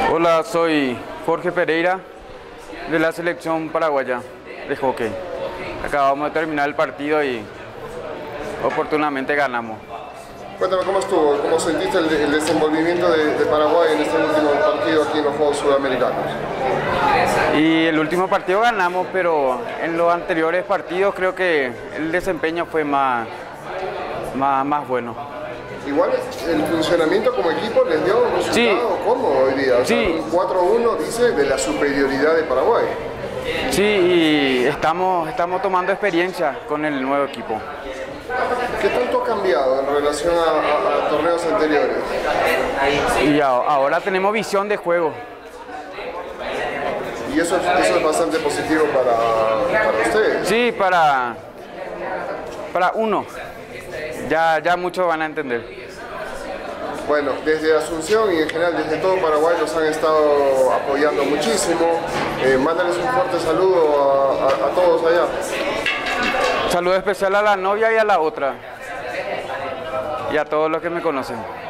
Hola, soy Jorge Pereira de la selección paraguaya de hockey. Acabamos de terminar el partido y oportunamente ganamos. Cuéntame cómo estuvo, cómo sentiste el desenvolvimiento de Paraguay en este último partido aquí en los Juegos Sudamericanos. Y el último partido ganamos, pero en los anteriores partidos creo que el desempeño fue más bueno. Igual el funcionamiento como equipo les dio un resultado Sí. cómodo hoy día. O sea, Sí. un 4-1 dice de la superioridad de Paraguay. Sí, y estamos tomando experiencia con el nuevo equipo. ¿Qué tanto ha cambiado en relación a torneos anteriores? Y ahora tenemos visión de juego. Y eso es bastante positivo para ustedes. Sí, para uno. Ya muchos van a entender. Bueno, desde Asunción y en general desde todo Paraguay los han estado apoyando muchísimo. Mándales un fuerte saludo a todos allá. Saludo especial a la novia y a la otra. Y a todos los que me conocen.